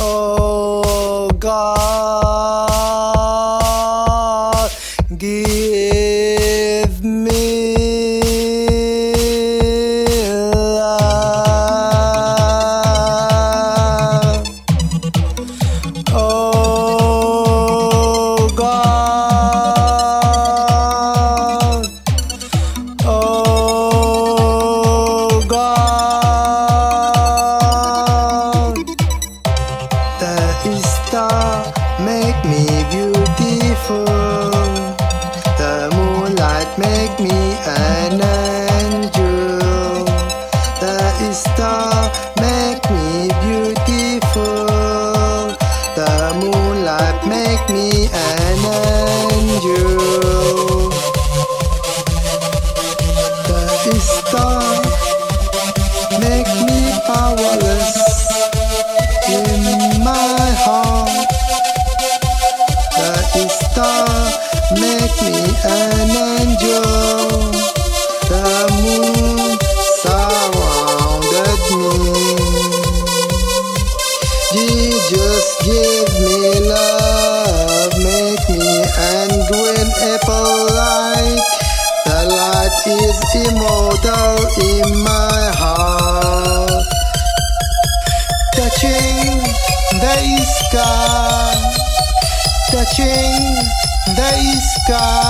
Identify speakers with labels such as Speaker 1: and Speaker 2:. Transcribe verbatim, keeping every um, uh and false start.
Speaker 1: Oh God, give me love. Oh God, oh God, the star make me beautiful, the moonlight make me an angel, the star make me beautiful, the moonlight make me an angel, the star make me powerless in my heart, the star make me an angel, the moon surrounded me. Jesus give me love, make me an green apple light, the light is immortal in my heart. Touching the sky, touching the sky.